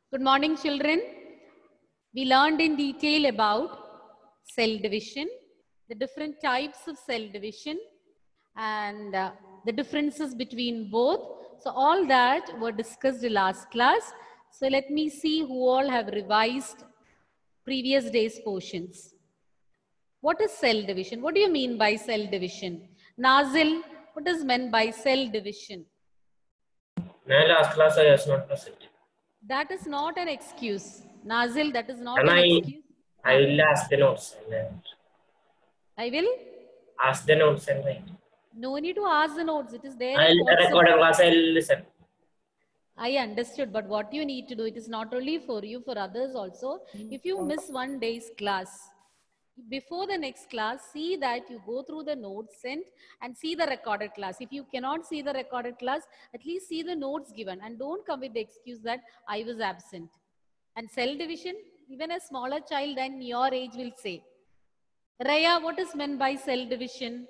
Good morning, children. We learned in detail about cell division, the different types of cell division, and the differences between both. So all that were discussed in last class. So let me see who all have revised previous day's portions. What is cell division? What do you mean by cell division? Nazil, what is meant by cell division? Last class I was not present. That is not an excuse. Nazil, that is not And an excuse. I will ask the notes. I will? Ask the notes and write. No need to ask the notes. It is there in I'll WhatsApp. record a class, I'll listen. I understood, but what you need to do, it is not only for you, for others also. If you miss one day's class, before the next class, see that you go through the notes sent and see the recorded class. If you cannot see the recorded class, at least see the notes given and don't come with the excuse that I was absent. And cell division, even a smaller child than your age will say. Raya, what is meant by cell division?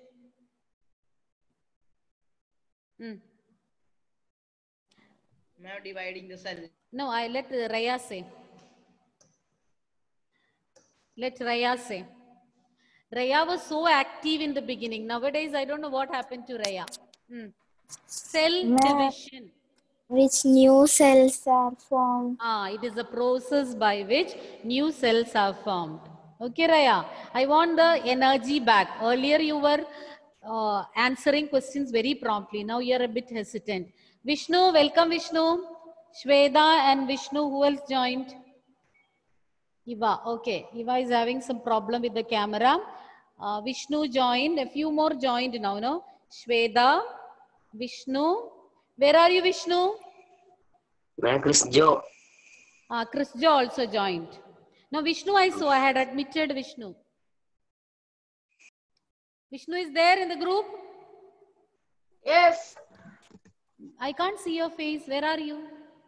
Now dividing the cell. No, I let Raya say. Let Raya say. Raya was so active in the beginning. Nowadays, I don't know what happened to Raya. Cell division. Which new cells are formed? It is a process by which new cells are formed. Okay, Raya. I want the energy back. Earlier, you were answering questions very promptly. Now, you are a bit hesitant. Vishnu, welcome Vishnu. Shweda and Vishnu, who else joined? Eva, okay. Eva is having some problem with the camera. Vishnu joined. A few more joined now, no? Shweda, Vishnu. Where are you, Vishnu? Chris Joe. Chris Joe also joined. Now, Vishnu, I saw. I had admitted Vishnu. Vishnu is there in the group? Yes. I can't see your face. Where are you?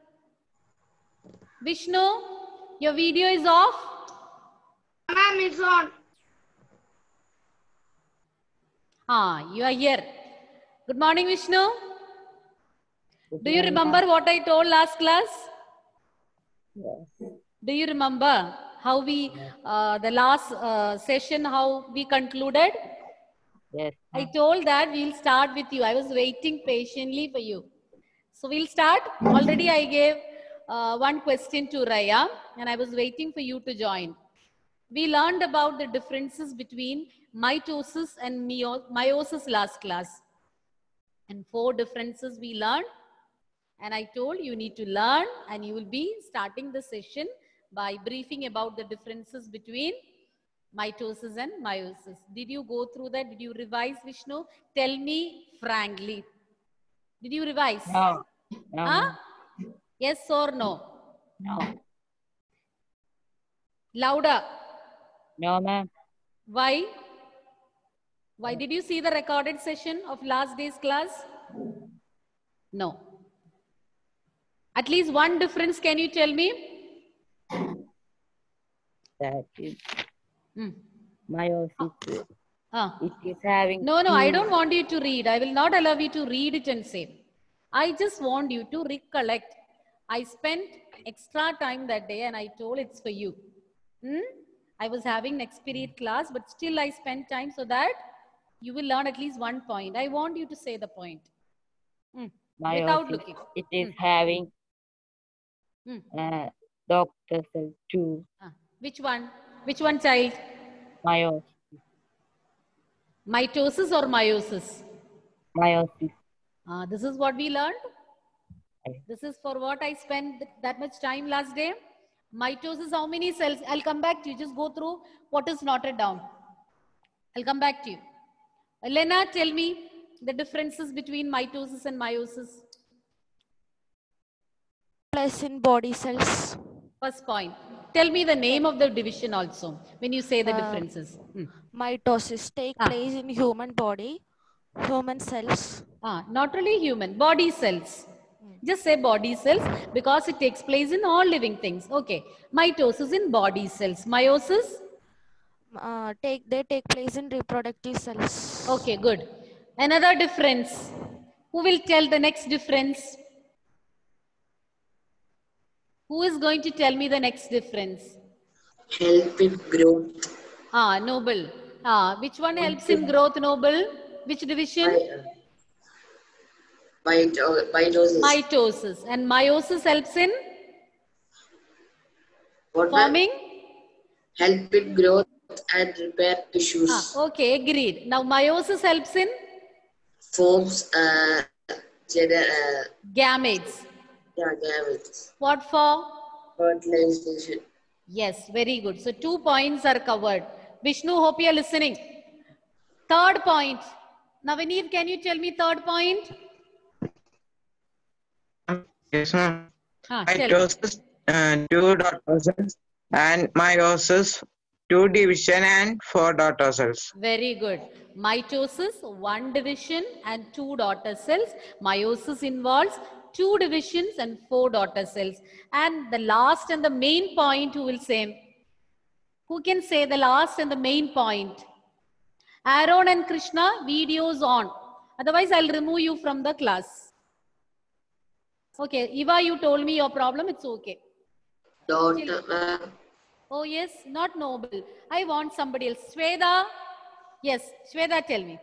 Vishnu, your video is off? Ma'am, it's on. You are here. Good morning, Vishnu. Do you remember what I told last class? Yes. Do you remember how we, the last session, how we concluded? Yes. I told that we'll start with you. I was waiting patiently for you. So we'll start. Already I gave one question to Raya and I was waiting for you to join. We learned about the differences between mitosis and meiosis last class. And 4 differences we learned. And I told you need to learn and you will be starting the session by briefing about the differences between mitosis and meiosis. Did you go through that? Did you revise, Vishnu? Tell me frankly. Did you revise? No. No. Huh? Yes or no? No. Louder. No, ma'am. Why? Why? Did you see the recorded session of last day's class? No. At least one difference, can you tell me? That is meiosis. It is having. No, I don't want you to read. I will not allow you to read it and say. I just want you to recollect. I spent extra time that day and I told it's for you. I was having next period class, but still I spent time so that you will learn at least one point. I want you to say the point. Without looking. It is having Dr. cell 2. Which one? Which one, child? Meiosis. Mitosis or meiosis? Meiosis. This is what we learned. This is for what I spent that much time last day. Mitosis, how many cells? I'll come back to you. Just go through what is noted down. I'll come back to you. Elena, tell me the differences between mitosis and meiosis. Plus in body cells. First point. Tell me the name of the division also when you say the differences. Mitosis take place in human body, human cells. Not really human, body cells. Just say body cells because it takes place in all living things. Okay. Mitosis in body cells. Meiosis? They take place in reproductive cells. Okay, good. Another difference. Who will tell the next difference? Who is going to tell me the next difference? Help in growth. Noble. Which one helps in growth, Noble? Which division? Mitosis. Mitosis. And meiosis helps in What, ma'am? forming? Help in growth and repair tissues. Okay, agreed. Now meiosis helps in Forms gametes. gametes. What for? Fertilization. Yes, very good. So 2 points are covered. Vishnu, hope you are listening. Third point. Navaneet, can you tell me third point? Yes, ma'am. Tell me. Mitosis, 2 daughter cells, and meiosis, 2 division and 4 daughter cells. Very good. Mitosis, 1 division and 2 daughter cells. Meiosis involves 2 divisions and 4 daughter cells. And the last and the main point, who will say? Who can say the last and the main point? Aaron and Krishna, videos on. Otherwise, I'll remove you from the class. Okay, Eva, you told me your problem. It's okay. Daughter, ma'am. Oh, yes, not Noble. I want somebody else. Shweta. Yes, Shweta, tell me.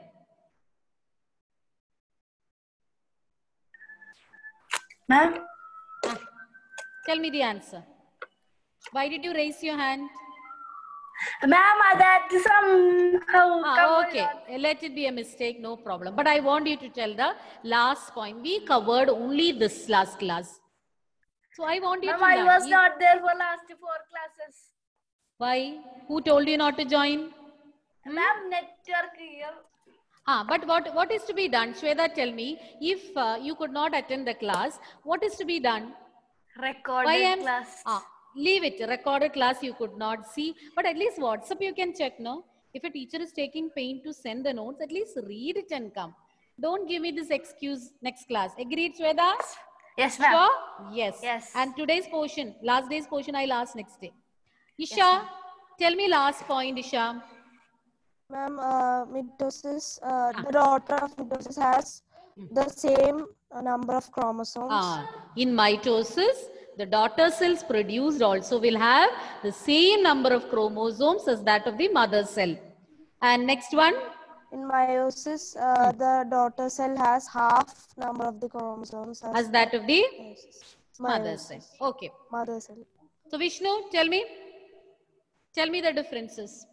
Ma'am, Tell me the answer. Why did you raise your hand? ma'am, that somehow Okay, let it be a mistake, no problem. But I want you to tell the last point. We covered only this last class. So I want you Ma'am, to I learn. was not there for last 4 classes. Why? Who told you not to join? Ma'am, network here. But what is to be done? Shweta, tell me, if you could not attend the class, what is to be done? Recorded class. Leave it. Recorded class you could not see. But at least WhatsApp you can check, no? If a teacher is taking pain to send the notes, at least read it and come. Don't give me this excuse next class. Agreed, Shweta? Yes, ma'am. Sure? Yes. Yes. And today's portion, last day's portion, I'll ask next day. Isha, tell me last point, Isha. Ma'am, mitosis, the daughter of mitosis has the same number of chromosomes. In mitosis, the daughter cells produced also will have the same number of chromosomes as that of the mother cell. And next one? In meiosis, the daughter cell has half number of the chromosomes As that of the mother meiosis. cell. Okay. Mother cell. So Vishnu, tell me the differences.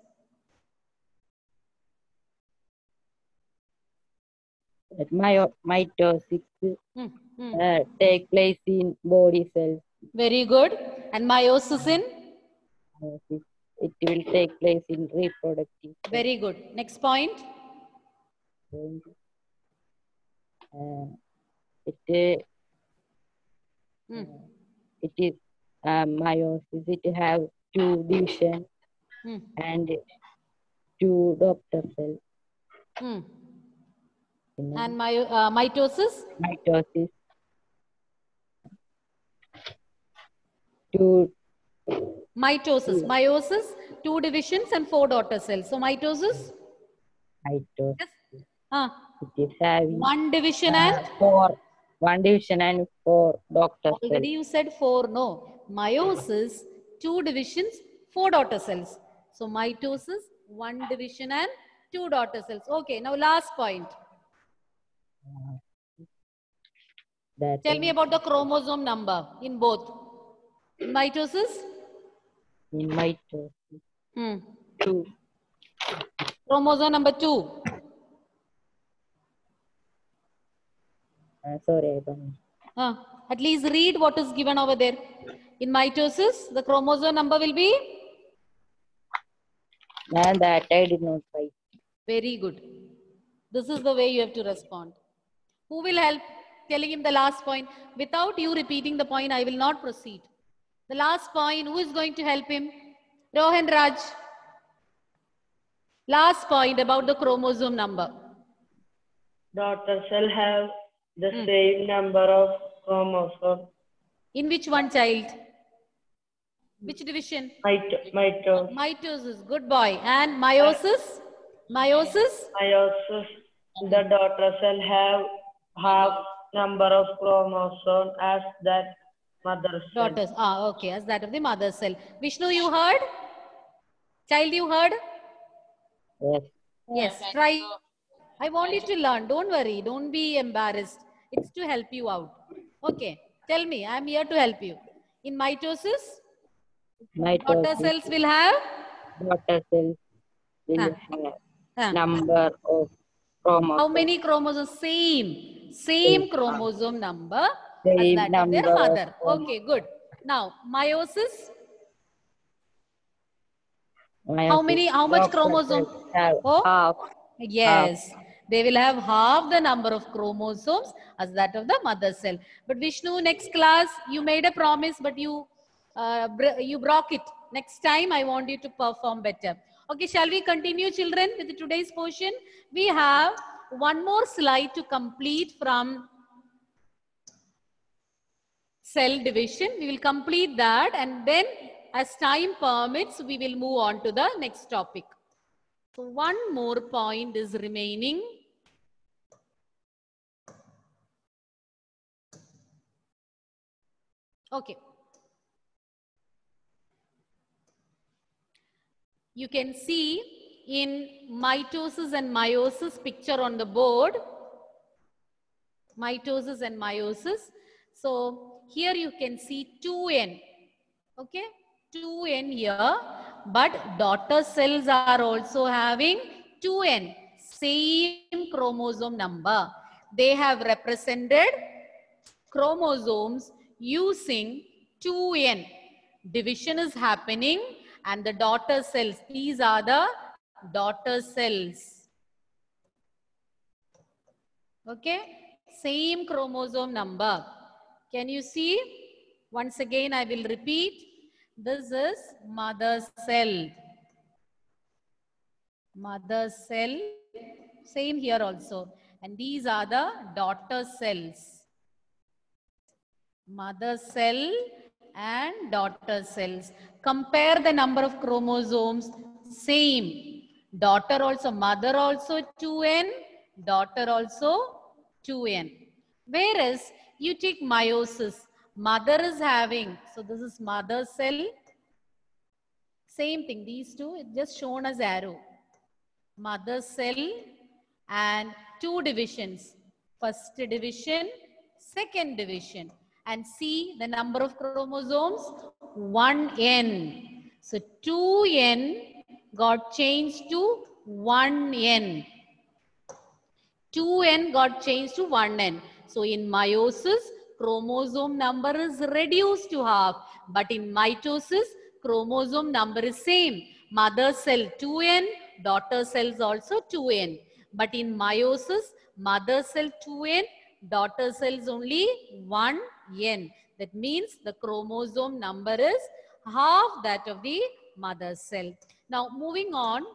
That mitosis take place in body cells. Very good. And meiosis in? It will take place in reproductive cells. Very good. Next point. It is meiosis. It have 2 division and 2 daughter cells. And mitosis? Mitosis. 2. Mitosis. Meiosis, 2 divisions and 4 daughter cells. So mitosis? Mitosis. Yes. It is having 1 division and? 1 division and 4 daughter cells. Already you said 4. No. Meiosis, 2 divisions, 4 daughter cells. So mitosis, 1 division and 2 daughter cells. Okay. Now last point. Tell me about the chromosome number in both. In mitosis? In mitosis. 2. Chromosome number 2. Sorry, I don't know. At least read what is given over there. In mitosis, the chromosome number will be? And that I did not write. Very good. This is the way you have to respond. Who will help? Telling him the last point. Without you repeating the point, I will not proceed. The last point, who is going to help him? Rohan Raj. Last point about the chromosome number. Daughter cell have the same number of chromosomes. In which one child? Which division? Mitosis. Mitosis. Good boy. And meiosis? Meiosis? Meiosis. The daughter cell have half number of chromosomes as that mother cell. Daughters. Ah, okay. As that of the mother cell. Vishnu, you heard? Child, you heard? Yes. Yes. Try. I want you to learn. Don't worry. Don't be embarrassed. It's to help you out. Okay. Tell me. I'm here to help you. In mitosis, daughter cells will have? Daughter cells will have number of chromosomes. How many chromosomes? Same chromosome number as Same that of their number mother. of Okay, good. Now, meiosis. meiosis. How much Daughter chromosome? cells have Oh, half. yes. They will have half the number of chromosomes as that of the mother cell. But Vishnu, next class, you made a promise, but you broke it. Next time, I want you to perform better. Okay, shall we continue, children, with today's portion? We have one more slide to complete from cell division. We will complete that, and then as time permits, we will move on to the next topic. So one more point is remaining. Okay. You can see in mitosis and meiosis picture on the board. Mitosis and meiosis. So here you can see 2n. Okay, 2n here. But daughter cells are also having 2n. Same chromosome number. They have represented chromosomes using 2n. Division is happening and the daughter cells, these are the daughter cells. Okay, same chromosome number. Can you see? Once again, I will repeat. This is mother cell. Mother cell, same here also. And these are the daughter cells. Mother cell and daughter cells. Compare the number of chromosomes, same. Daughter also, mother also 2n, daughter also 2n. Whereas you take meiosis, mother is having, so this is mother cell. Same thing, these two, it's just shown as arrow. Mother cell and two divisions. First division, second division. And see the number of chromosomes, 1n. So 2n got changed to 1n. 2n got changed to 1n. So in meiosis, chromosome number is reduced to half. But in mitosis, chromosome number is same. Mother cell 2n, daughter cells also 2n. But in meiosis, mother cell 2n, daughter cells only 1n. That means the chromosome number is half that of the mother cell. Now moving on.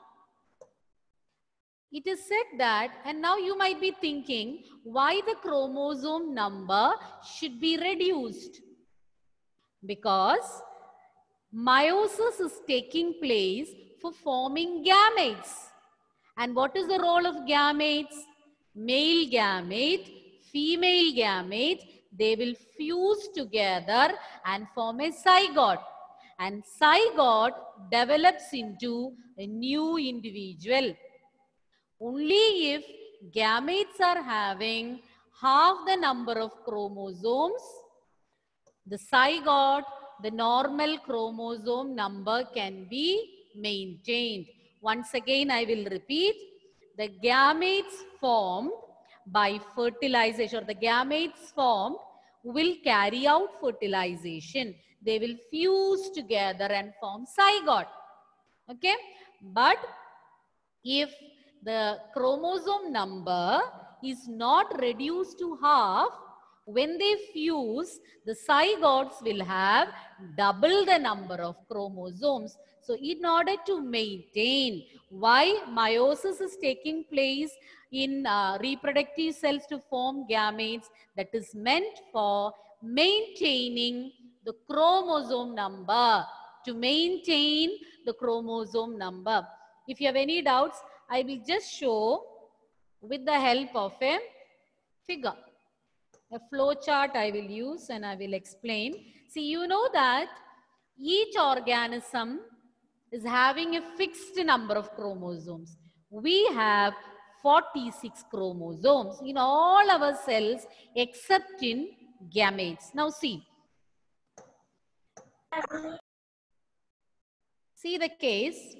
It is said that, and now you might be thinking, why the chromosome number should be reduced? Because meiosis is taking place for forming gametes. And what is the role of gametes? Male gamete, female gamete, they will fuse together and form a zygote. And zygote develops into a new individual. Only if gametes are having half the number of chromosomes, the zygote, the normal chromosome number can be maintained. Once again, I will repeat. The gametes formed by fertilization, or the gametes formed will carry out fertilization. They will fuse together and form zygote. Okay? But if the chromosome number is not reduced to half, when they fuse, the zygotes will have double the number of chromosomes. So in order to maintain why meiosis is taking place in reproductive cells to form gametes, that is meant for maintaining the chromosome number, to maintain the chromosome number. If you have any doubts, I will just show with the help of a figure. A flow chart I will use and I will explain. See, you know that each organism is having a fixed number of chromosomes. We have 46 chromosomes in all our cells except in gametes. Now see. See the case.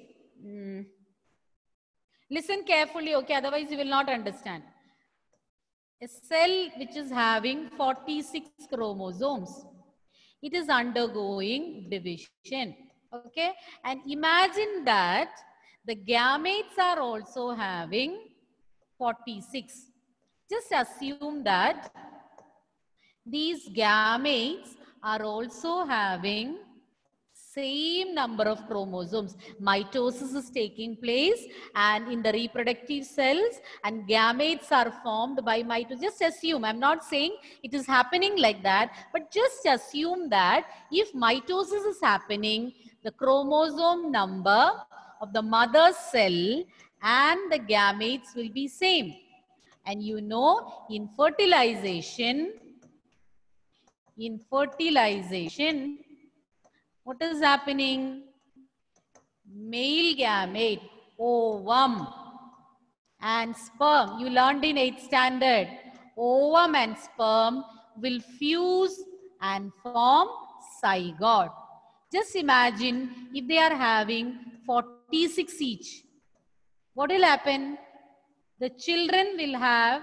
Listen carefully, okay? Otherwise you will not understand. A cell which is having 46 chromosomes, it is undergoing division, okay? And imagine that the gametes are also having 46. Just assume that these gametes are also having same number of chromosomes. Mitosis is taking place and in the reproductive cells, and gametes are formed by mitosis. Just assume, I'm not saying it is happening like that, but just assume that if mitosis is happening, the chromosome number of the mother cell and the gametes will be same. And you know, in fertilization, what is happening? Male gamete, ovum and sperm. You learned in 8th standard. Ovum and sperm will fuse and form zygote. Just imagine if they are having 46 each. What will happen? The children will have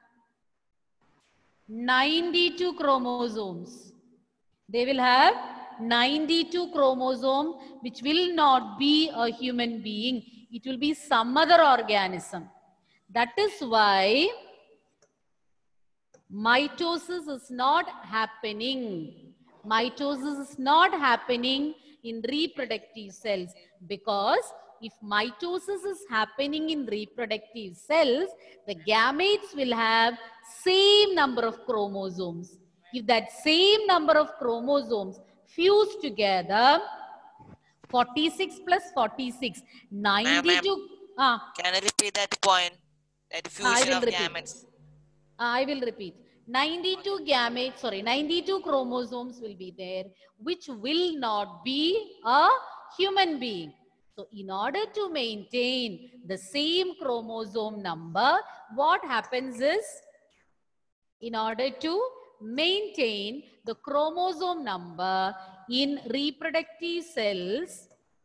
92 chromosomes. They will have 92 chromosomes, which will not be a human being. It will be some other organism. That is why mitosis is not happening. Mitosis is not happening in reproductive cells, because if mitosis is happening in reproductive cells, the gametes will have same number of chromosomes. If that same number of chromosomes fuse together, 46 plus 46, 92. Can I repeat that point? That fusion of gametes. I will repeat. 92 chromosomes will be there, which will not be a human being. So in order to maintain the same chromosome number, what happens is, in order to maintain the chromosome number in reproductive cells,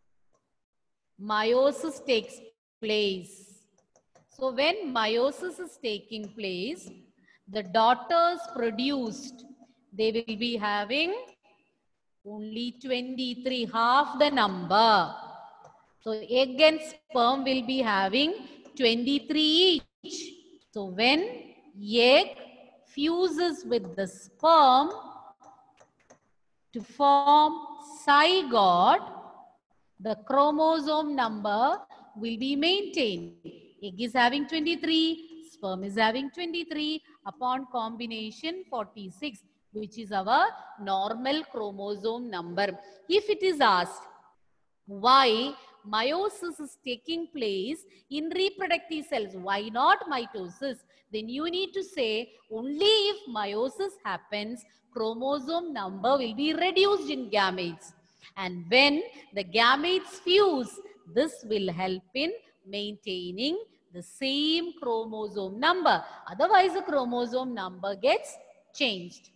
meiosis takes place. So when meiosis is taking place, the daughters produced, they will be having only 23, half the number. So egg and sperm will be having 23 each. So when egg fuses with the sperm to form zygote, the chromosome number will be maintained. Egg is having 23, sperm is having 23, upon combination 46, which is our normal chromosome number. If it is asked why meiosis is taking place in reproductive cells, why not mitosis, then you need to say only if meiosis happens, chromosome number will be reduced in gametes. And when the gametes fuse, this will help in maintaining the same chromosome number. Otherwise, the chromosome number gets changed.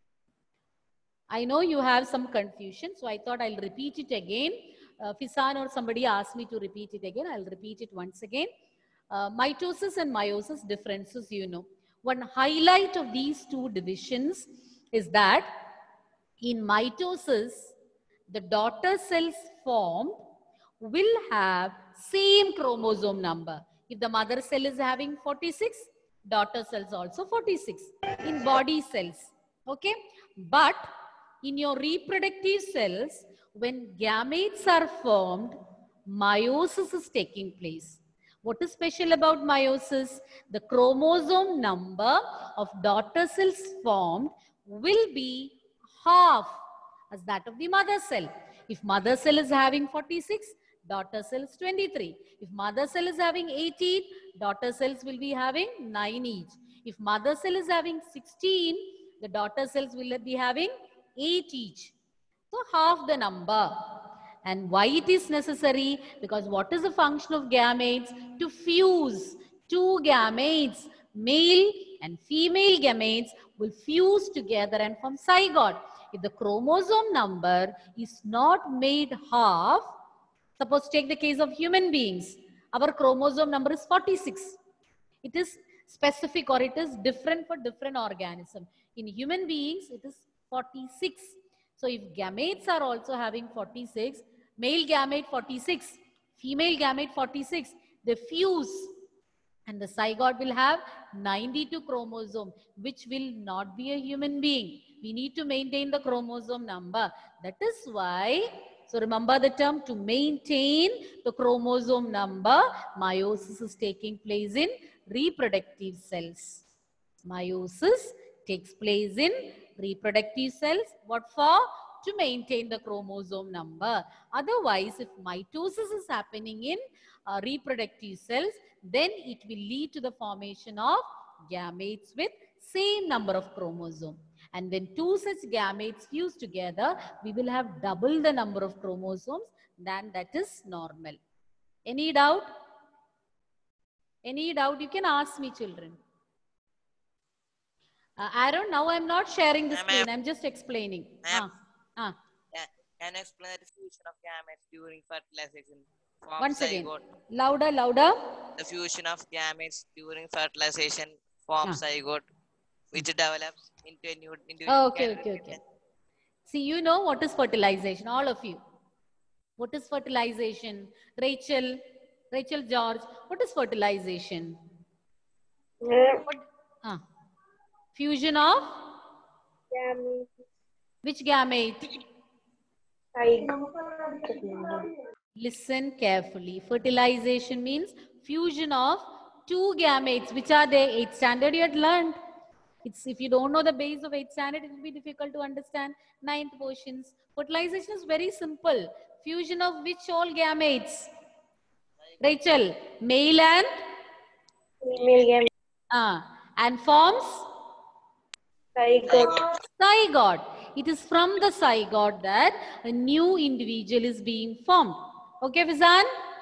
I know you have some confusion, so I thought I'll repeat it again. Fisan or somebody asked me to repeat it again. I'll repeat it once again. Mitosis and meiosis differences, you know. One highlight of these two divisions is that in mitosis, the daughter cells formed will have same chromosome number. If the mother cell is having 46, daughter cells also 46 in body cells. Okay? But in your reproductive cells, when gametes are formed, meiosis is taking place. What is special about meiosis? The chromosome number of daughter cells formed will be half as that of the mother cell. If mother cell is having 46, daughter cell is 23. If mother cell is having 18, daughter cells will be having 9 each. If mother cell is having 16, the daughter cells will be having 8 each. So half the number. And why it is necessary? Because what is the function of gametes? To fuse two gametes, male and female gametes will fuse together and form zygote. If the chromosome number is not made half, suppose take the case of human beings, our chromosome number is 46. It is specific or it is different for different organism. In human beings, it is 46. So if gametes are also having 46, male gamete 46, female gamete 46, they fuse and the zygote will have 92 chromosome, which will not be a human being. We need to maintain the chromosome number. That is why, so remember the term, to maintain the chromosome number, meiosis is taking place in reproductive cells. Meiosis takes place in reproductive cells. What for? To maintain the chromosome number. Otherwise, if mitosis is happening in reproductive cells, then it will lead to the formation of gametes with same number of chromosome. And when two such gametes fuse together, we will have double the number of chromosomes than that is normal. Any doubt? Any doubt? You can ask me, children. Aaron, now I'm not sharing the screen. I'm just explaining. Can you explain the fusion of gametes during fertilization? Once again, louder, louder. The fusion of gametes during fertilization forms zygote, which develops into a new. Okay. See, you know what is fertilization, all of you. What is fertilization? Rachel George, what is fertilization? Fusion of? Gamete. Which gamete? Listen carefully. Fertilization means fusion of two gametes. Which are they? 8th standard you had learned. If you don't know the base of 8th standard, it will be difficult to understand 9th portions. Fertilization is very simple. Fusion of which all gametes? Rachel, male and? Female gamete. And forms? Zygote. Zygote. It is from the zygote that a new individual is being formed. Okay, Fizan?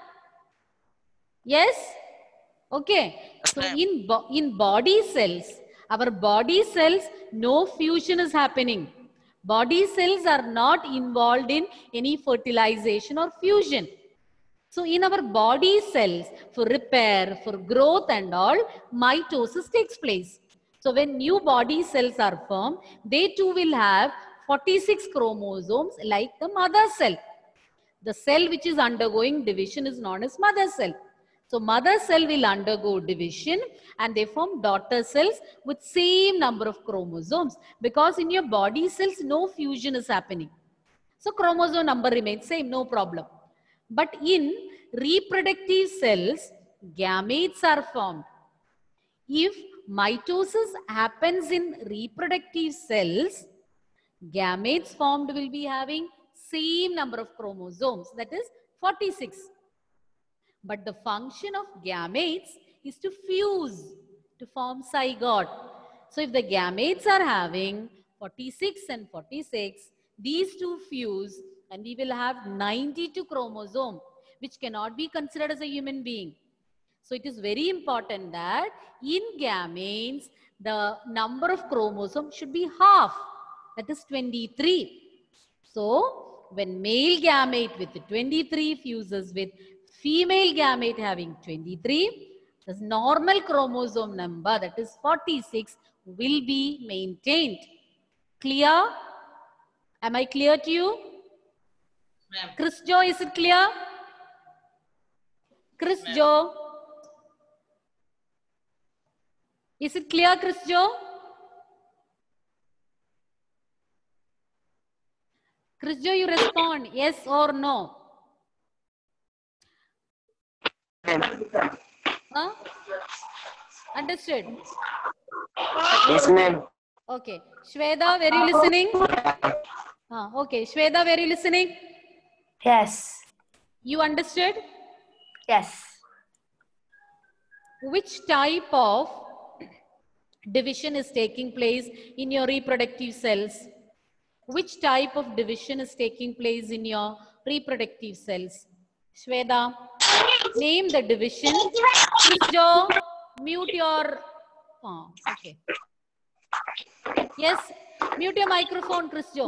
Yes? Okay. So in body cells, our body cells, no fusion is happening. Body cells are not involved in any fertilization or fusion. So in our body cells, for repair, for growth and all, mitosis takes place. So when new body cells are formed, they too will have 46 chromosomes like the mother cell. The cell which is undergoing division is known as mother cell. So mother cell will undergo division and they form daughter cells with same number of chromosomes, because in your body cells no fusion is happening. So chromosome number remains same, no problem. But in reproductive cells, gametes are formed. If mitosis happens in reproductive cells, gametes formed will be having same number of chromosomes, that is 46. But the function of gametes is to fuse, to form zygote. So if the gametes are having 46 and 46, these two fuse and we will have 92 chromosome, which cannot be considered as a human being. So it is very important that in gametes, the number of chromosomes should be half, that is 23. So when male gamete with 23 fuses with female gamete having 23, the normal chromosome number, that is 46, will be maintained. Clear? Am I clear to you? Chris Joe, is it clear? Chris Joe? Is it clear, Chris Joe? Chris Joe, you respond yes or no. Huh? Understood? Yes, ma'am. Okay. Shweta, were you listening? Okay. Shweta, were you listening? Yes. You understood? Yes. Which type of division is taking place in your reproductive cells? Which type of division is taking place in your reproductive cells? Shweta, name the division. Chrisjo, mute your... Oh, okay. Yes, mute your microphone, Chrisjo.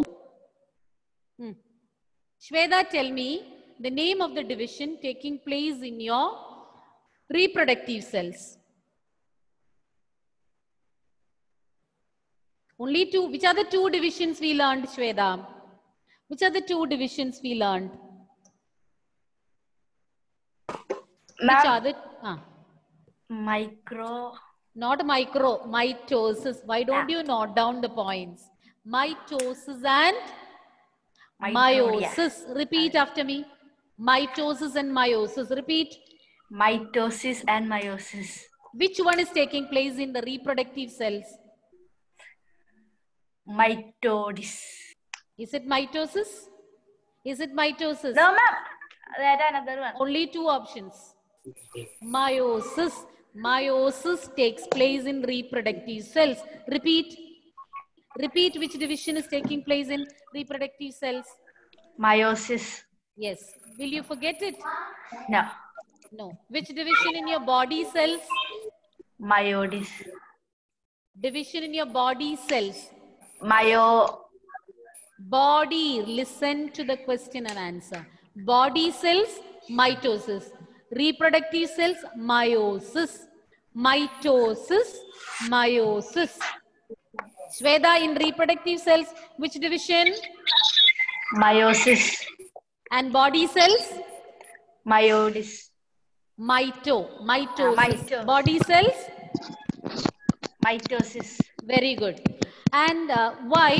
Shweta, tell me the name of the division taking place in your reproductive cells. Only two. Which are the two divisions we learned, Shweta? Which are the two divisions we learned? Which are the... Micro. Not micro, mitosis. Why don't you note down the points? Mitosis and meiosis. Repeat after me. Mitosis and meiosis. Repeat. Mitosis and meiosis. Which one is taking place in the reproductive cells? Mitosis. Is it mitosis? Is it mitosis? No, ma'am. There are another one. Only two options. Meiosis. Meiosis takes place in reproductive cells. Repeat. Repeat which division is taking place in reproductive cells. Meiosis. Yes. Will you forget it? No. No. Which division in your body cells? Meiosis. Division in your body cells. Body. Listen to the question and answer. Body cells, mitosis. Reproductive cells, meiosis. Mitosis, meiosis. Shweta, in reproductive cells, which division? Meiosis. And body cells? Meiosis. Mitosis. Body cells? Mitosis. Very good. And why?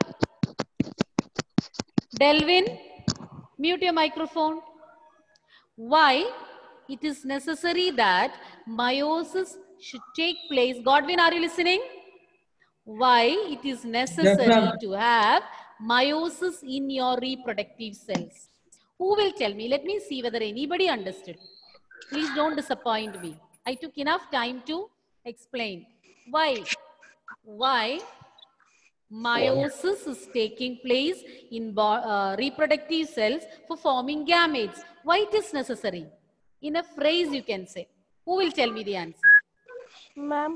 Delvin, mute your microphone. Why it is necessary that meiosis should take place? Godwin, are you listening? Why it is necessary to have meiosis in your reproductive cells? Who will tell me? Let me see whether anybody understood. Please don't disappoint me. I took enough time to explain. Why? Why meiosis is taking place in reproductive cells for forming gametes? Why it is necessary? In a phrase you can say. Who will tell me the answer? Ma'am.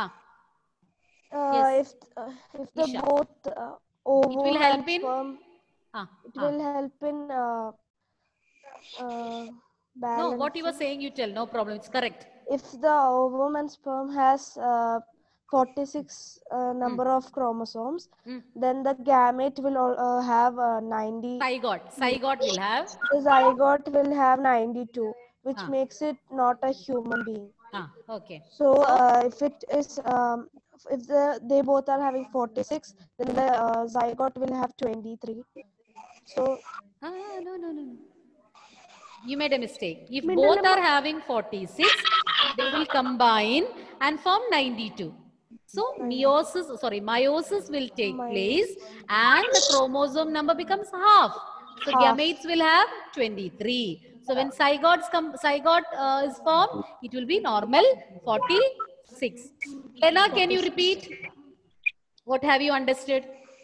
Yes. If the both ovum will help and in? sperm, it will help in balance. No, what you were saying you tell. No problem. It's correct. If the ovum and sperm has 46 number of chromosomes, then the gamete will have 90. Zygote will have? The zygote will have 92, which makes it not a human being. Okay. So if it is, if they both are having 46, then the zygote will have 23. So no. You made a mistake. If both are having 46, they will combine and form 92. So meiosis will take place and the chromosome number becomes half. So gametes will have 23. So when zygote is formed, it will be normal 46. Lena, can you repeat? What have you understood?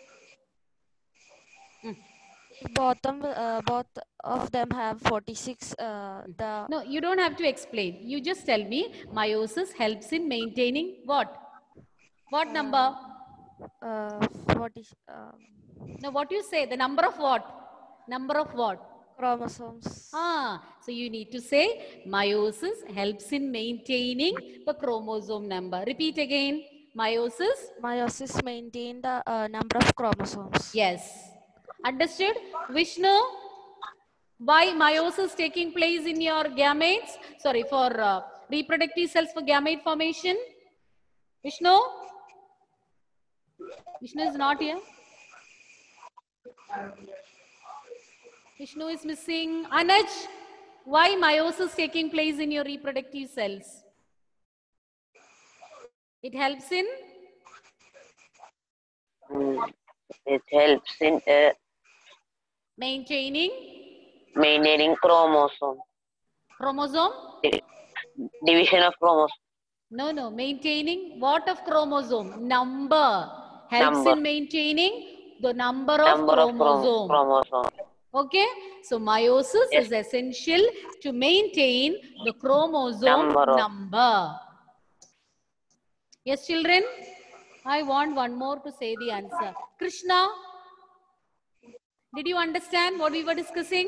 Both of them have 46. No, you don't have to explain. You just tell me meiosis helps in maintaining what? What number? 40. No, what you say? The number of what? Number of what? Chromosomes. So you need to say meiosis helps in maintaining the chromosome number. Repeat again. Meiosis maintain the number of chromosomes. Yes. Understood? Vishnu, why meiosis taking place in your gametes? Sorry, for reproductive cells for gamete formation? Vishnu? Vishnu is not here. Vishnu is missing. Anuj, why meiosis taking place in your reproductive cells? It helps in? It helps in maintaining chromosome. Chromosome? Division of chromosome. No. Maintaining what of chromosome? Number. Helps in maintaining the number of chromosomes. Okay, so meiosis is essential to maintain the chromosome number. Yes, children? I want one more to say the answer. Krishna, did you understand what we were discussing?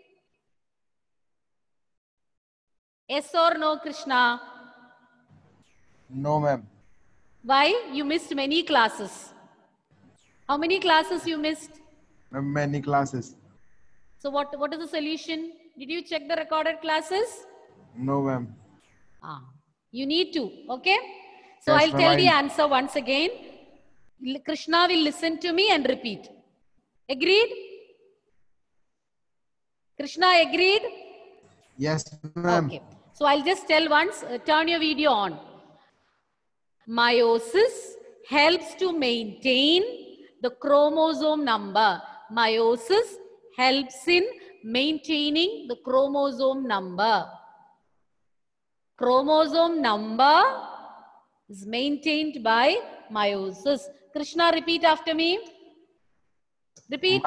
Yes or no, Krishna? No, ma'am. Why? You missed many classes. How many classes you missed? Many classes. So what is the solution? Did you check the recorded classes? No, ma'am. You need to, okay? So Yes, I'll tell the ma'am. answer once again. Krishna will listen to me and repeat. Agreed? Krishna agreed? Yes, ma'am. Okay. So I'll just tell once, turn your video on. Meiosis helps to maintain the chromosome number. Meiosis helps in maintaining the chromosome number. Chromosome number is maintained by meiosis. Krishna, repeat after me. Repeat.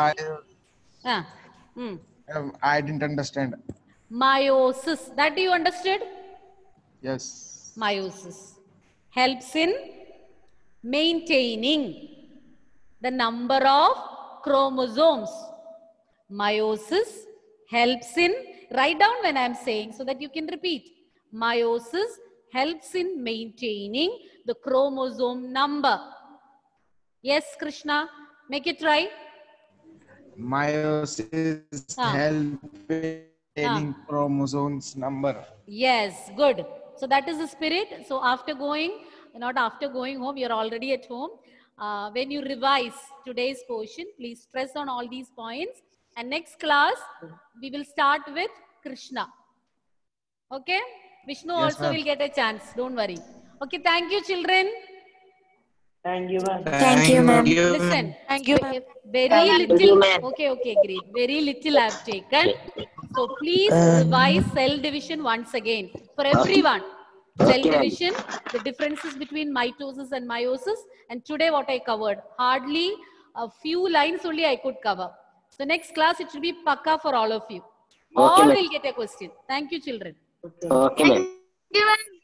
I didn't understand. Meiosis. That you understood? Yes. Meiosis helps in maintaining the number of chromosomes. Meiosis helps in, write down when I am saying so that you can repeat. Meiosis helps in maintaining the chromosome number. Yes, Krishna, make it right. Meiosis help in chromosomes number. Yes, good. So that is the spirit. So after going, not after going home, you're already at home. When you revise today's portion, please stress on all these points. And next class, we will start with Krishna. Okay? Vishnu also will get a chance. Don't worry. Okay, thank you, children. Thank you, ma'am. Thank you, ma'am. Listen. Thank you, ma'am. Very Thank little. you, ma'am. Okay, great. Very little I've taken. So please revise cell division once again for everyone. Cell division, the differences between mitosis and meiosis, and today what I covered. Hardly a few lines only I could cover. So next class it should be pakka for all of you. All will get a question. Thank you, children. Okay, ma'am. Thank you, ma'am.